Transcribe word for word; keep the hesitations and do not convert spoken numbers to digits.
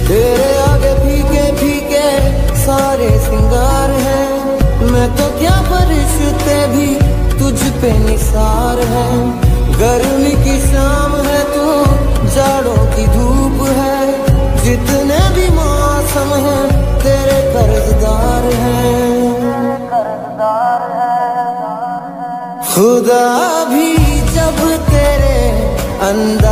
तेरे आगे फीके फीके सारे सिंगार हैं, मैं तो क्या फरिश्ते भी तुझ पे निसार है। गर्मी की शाम है तू, जाड़ों की धूप है, जितने भी मौसम हैं तेरे कर्जदार हैं। खुदा भी जब तेरे अंदर